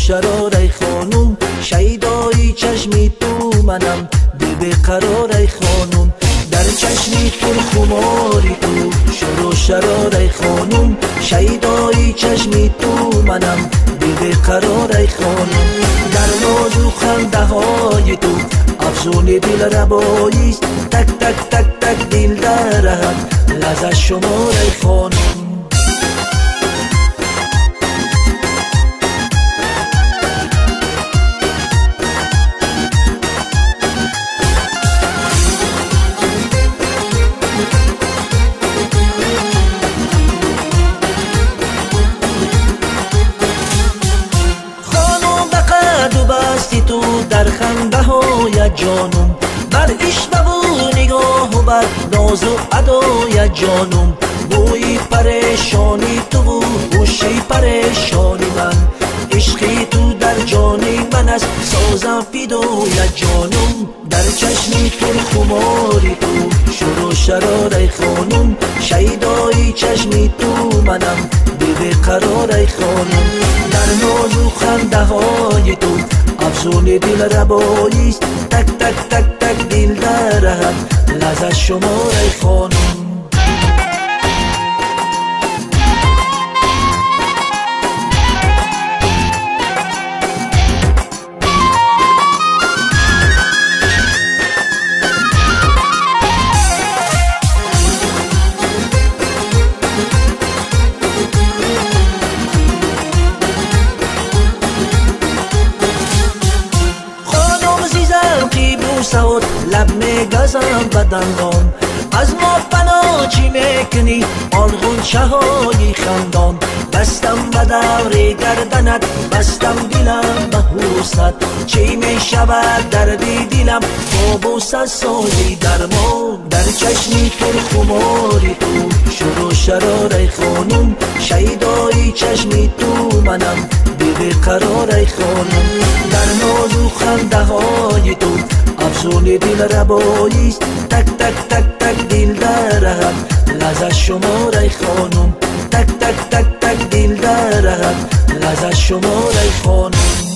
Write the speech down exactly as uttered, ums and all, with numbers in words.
شرار ای خانوم، شیدایی چشمی تو منم بی قرار ای خانوم. در چشمی پر خماری تو شروع شرار ای خانوم، شیدایی چشمی تو منم بی قرار ای خانوم. در نازو خنده های تو افزون دل رباییست، تک تک تک تک دل درهم لذت شمار ای خانوم. تو در خنده های جانم، بر عشق و نگاه و بر ناز و ادای جانم. بوی پریشانی تو و گوشی پریشانی من، عشقی تو در جانی من است سازم فدای جانم. در چشمی پر خماری تو شروع شرار ای خانوم، شیدایی چشمی تو منم بی قرار ای خانوم. در نازو خنده های تو افزون دل رباییست، تک تک تک تک دل درهم لذت شمار ای خانوم. سواد لب میگزم بدندان، از ما فنا چی میکنی آن غنچه های خندان. بستم به دور گردنت بستم دلم به حوست، چی میشود دردی دلم با بوست سازی درمان. در چشمی پر خماری تو شروع شرار ای خانوم، شیدایی چشمی تو منم بی قرار ای خانوم. در نازو خنده های تو افزون دل رباییست، تک تک تک تک دل درهم لذت شمار ای خانوم. تک تک تک تک دل درهم لذت شمار ای خانوم.